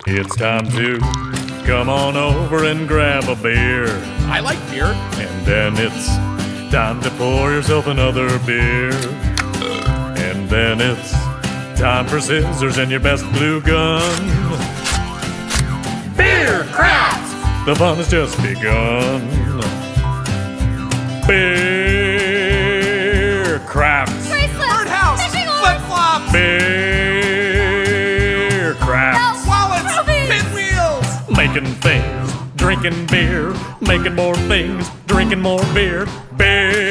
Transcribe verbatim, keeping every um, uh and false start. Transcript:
It's time to come on over and grab a beer. I like beer. And then it's time to pour yourself another beer. And then it's time for scissors and your best glue gun. Beer craft! The fun has just begun. Beer craft. Birdhouse! Flip-flops! Beer craft. Wallets! Pinwheels! Making things, drinking beer, making more things, drinking more beer. Beer